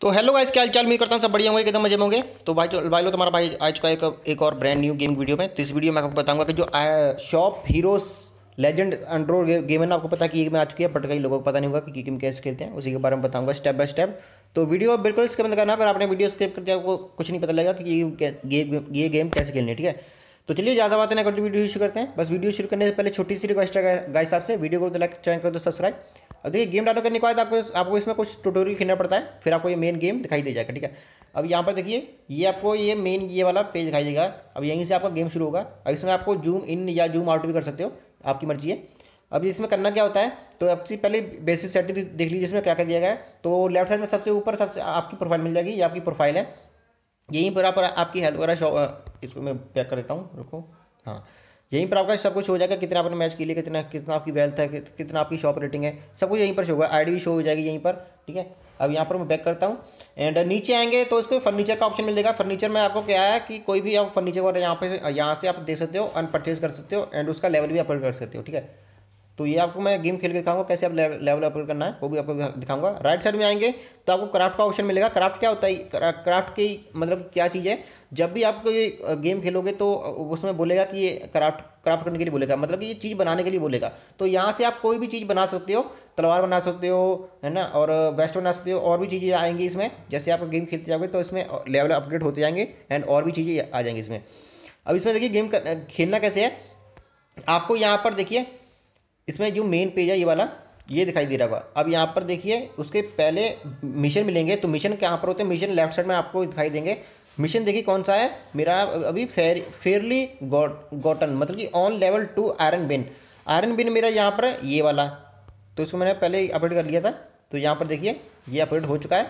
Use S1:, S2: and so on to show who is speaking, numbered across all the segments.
S1: तो hello guys, क्या हाल चाल। मैं करता हूँ सब बढ़िया होंगे, एकदम मजे में होंगे। तो भाई लोग, तुम्हारा भाई आज का एक और ब्रांड न्यू गेमिंग वीडियो में। तो इस वीडियो में आपको बताऊंगा कि जो shop heroes legend android game है ना, आपको पता है कि ये में आ चुकी है, बट कई लोगों को पता नहीं होगा कि गेम कैसे खेलते हैं। उसी के बारे में बताऊंगा स्टेप बाय स्टेप। तो वीडियो बिल्कुल इसके अंदर करना, अगर आपने वीडियो स्किप कर दिया आपको कुछ नहीं पता लगेगा कि ये गेम कैसे खेलनी है, ठीक है। तो चलिए ज़्यादा बातें ना करते वीडियो शुरू करते हैं। बस वीडियो शुरू करने से पहले छोटी सी रिक्वेस्ट है गाइस आपसे, वीडियो को लाइक चैनल कर दो सब्सक्राइब। अब देखिए, गेम डाउनलोड करने के बाद आपको इसमें कुछ ट्यूटोरियल खेलना पड़ता है, फिर आपको ये मेन गेम दिखाई दे जाएगा, ठीक है। अब यहाँ पर देखिए, ये आपको ये मेन ये वाला पेज दिखाई देगा। अब यहीं से आपका गेम शुरू होगा। अब इसमें आपको जूम इन या जूम आउट भी कर सकते हो, आपकी मर्जी है। अब इसमें करना क्या होता है, तो सबसे पहले बेसिक सेटिंग देख लीजिए इसमें क्या क्या दिया गया है। तो लेफ्ट साइड में सबसे ऊपर सबसे आपकी प्रोफाइल मिल जाएगी, ये आपकी प्रोफाइल है। यहीं पर आपकी हेल्थ वगैरह इसको मैं पैक कर देता हूँ, रुको। हाँ, यहीं पर आपका सब कुछ हो जाएगा, कितना आपने मैच के लिए, कितना कितना आपकी वेल्थ है, कितना आपकी शॉप रेटिंग है, सब कुछ यहीं पर शो होगा। आईडी भी शो हो जाएगी यहीं पर, ठीक है। अब यहाँ पर मैं बैक करता हूँ एंड नीचे आएंगे तो इसको फर्नीचर का ऑप्शन मिलेगा। फर्नीचर में आपको क्या है कि कोई भी आप फर्नीचर वगैरह यहाँ से आप देख सकते हो, अनपरचेज कर सकते हो एंड उसका लेवल भी अपग्रेड कर सकते हो, ठीक है। तो ये आपको मैं गेम खेल के दिखाऊंगा कैसे आप लेवल अपग्रेड करना है, वो भी आपको दिखाऊंगा। राइट साइड में आएंगे तो आपको क्राफ्ट का ऑप्शन मिलेगा। क्राफ्ट क्या होता है, क्राफ्ट की मतलब क्या चीज़ है। जब भी आप ये गेम खेलोगे तो उसमें बोलेगा कि ये क्राफ्ट करने के लिए बोलेगा, मतलब कि ये चीज़ बनाने के लिए बोलेगा। तो यहाँ से आप कोई भी चीज़ बना सकते हो, तलवार बना सकते हो, है ना, और वेस्ट बना सकते हो। और भी चीज़ें आएंगी इसमें, जैसे आप गेम खेलते जाओगे तो इसमें लेवल अपग्रेड होते जाएंगे एंड और भी चीज़ें आ जाएंगी इसमें। अब इसमें देखिए गेम खेलना कैसे है। आपको यहाँ पर देखिए, इसमें जो मेन पेज है ये वाला, ये दिखाई दे रहा होगा। अब यहाँ पर देखिए, उसके पहले मिशन मिलेंगे। तो मिशन कहाँ पर होते हैं, मिशन लेफ्ट साइड में आपको दिखाई देंगे। मिशन देखिए कौन सा है मेरा अभी, फेयरली गॉटन, मतलब कि on level 2 iron bin. Iron bin मेरा यहाँ पर है ये वाला, तो इसको मैंने पहले ही अपडेट कर लिया था। तो यहाँ पर देखिए ये अपडेट हो चुका है।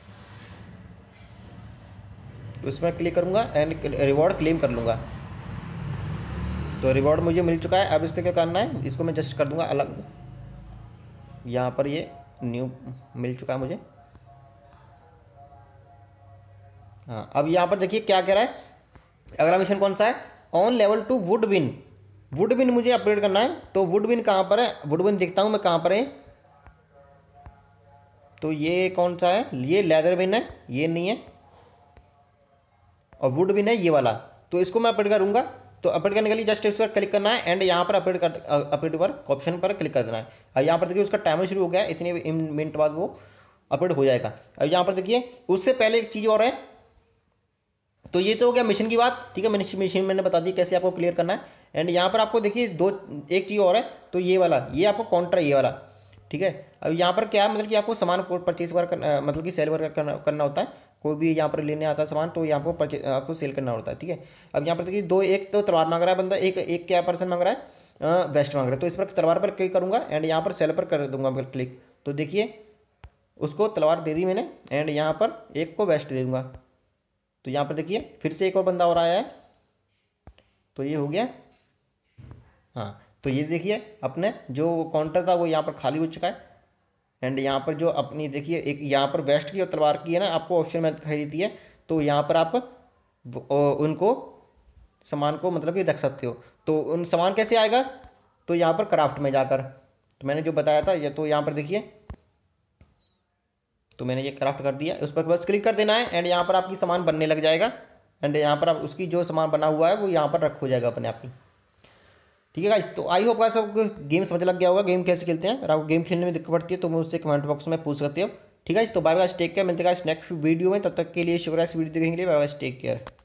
S1: तो इसमें क्लिक करूँगा एंड रिवॉर्ड क्लेम कर लूँगा। तो रिवॉर्ड मुझे मिल चुका है। अब इसका क्या करना है, इसको मैं जस्ट कर दूंगा अलग। यहाँ पर ये न्यू मिल चुका है मुझे। हाँ, अब यहाँ पर देखिए क्या कह रहा है। अगला मिशन कौन सा है, on level 2 wood bin. Wood bin मुझे अपग्रेड करना है। तो वुड बिन कहाँ पर है, वुड बिन देखता हूँ मैं कहाँ पर है। तो ये कौन सा है, ये लेदर बिन है, ये नहीं है। और वुड बिन है ये वाला। तो इसको मैं अपग्रेड करूँगा। तो अपडेट करने के लिए जस्ट इस पर क्लिक करना है एंड यहाँ पर अपडेट पर ऑप्शन पर क्लिक कर देना है। और यहाँ पर देखिए उसका टाइमर शुरू हो गया है, इतने मिनट बाद वो अपडेट हो जाएगा। अब यहाँ पर देखिए उससे पहले एक चीज़ और है। तो ये तो हो गया मिशन की बात, ठीक है। मिशन मैंने बता दी कैसे आपको क्लियर करना है। एंड यहाँ पर आपको देखिए एक चीज़ और है। तो ये वाला, ये आपको काउंटर है ये वाला, ठीक है। अब यहाँ पर क्या है, मतलब कि आपको सामान परचेज वगैरह मतलब कि सेल वगैरह करना होता है। कोई भी यहाँ पर लेने आता है सामान, तो यहाँ पर आपको सेल करना होता है, ठीक है। अब यहाँ पर देखिए दो, एक तो तलवार मांग रहा है बंदा, एक क्या पर्सन मांग रहा है, वेस्ट मांग रहा है। तो इस पर तलवार पर क्लिक करूँगा एंड यहाँ पर सेल पर कर दूंगा क्लिक। तो देखिए उसको तलवार दे दी मैंने एंड यहाँ पर एक को वेस्ट दे दूँगा। तो यहाँ पर देखिए फिर से एक और बंदा और आया है। तो ये हो गया। हाँ, तो ये देखिए अपने जो काउंटर था वो यहाँ पर खाली हो चुका है। एंड यहाँ पर जो अपनी देखिए एक यहाँ पर वेस्ट की और तलवार की है ना, आपको ऑप्शन में दिखाई देती है। तो यहाँ पर आप उनको सामान को मतलब कि रख सकते हो। तो उन सामान कैसे आएगा, तो यहाँ पर क्राफ्ट में जाकर, तो मैंने जो बताया था ये, तो यहाँ पर देखिए, तो मैंने ये क्राफ्ट कर दिया। उस पर बस क्लिक कर देना है एंड यहाँ पर आपकी सामान बनने लग जाएगा। एंड यहाँ पर आप उसकी जो सामान बना हुआ है वो यहाँ पर रख हो जाएगा अपने आप ही, ठीक है गाइस। तो आई होप गाइस सबको गेम समझ लग गया होगा, गेम कैसे खेलते हैं। अगर आपको गेम खेलने में दिक्कत पड़ती है तो मुझसे कमेंट बॉक्स में पूछ सकते हो, ठीक है। तो बाय बाय, टेक केयर, मिलते हैं नेक्स्ट वीडियो में। तब तक के लिए शुक्रिया इस वीडियो देखने के लिए। Bye bye, take care.